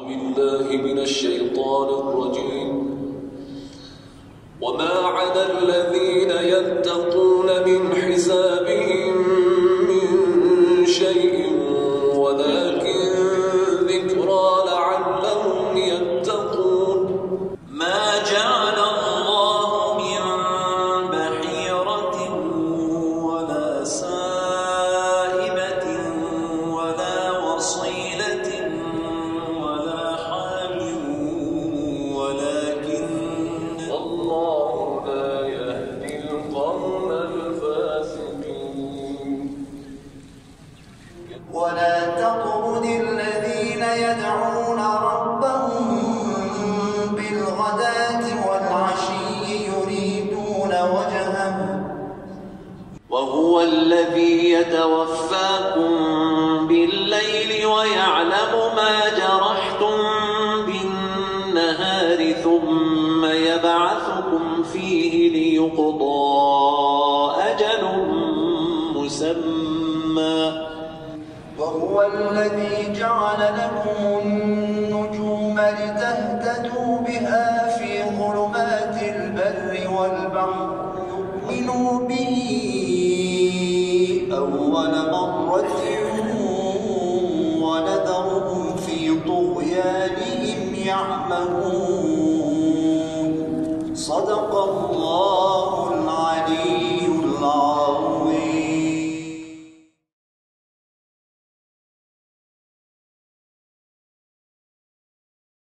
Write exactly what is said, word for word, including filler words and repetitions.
بالله من الشيطان الرجيم. وما على الذين يتقون من حسابهم من شيء ولكن ذكرى لعلهم يتقون. ما جعل الله من بحيرة ولا سائبة ولا وصيلة ولا حام ولكن والله لا يهدي القوم الفاسقين. ولا تطرد الذين يدعون ربهم بالغداة والعشي يريدون وجهه وهو الذي يتوفاكم بالليل ويعلم ما جرحتم بالنهار ثم يبعثكم فيه ليقضى أجل مسمى. وهو الذي جعل لكم النجوم لتهتدوا بها في ظلمات البر والبحر. يؤمنوا به أول مرة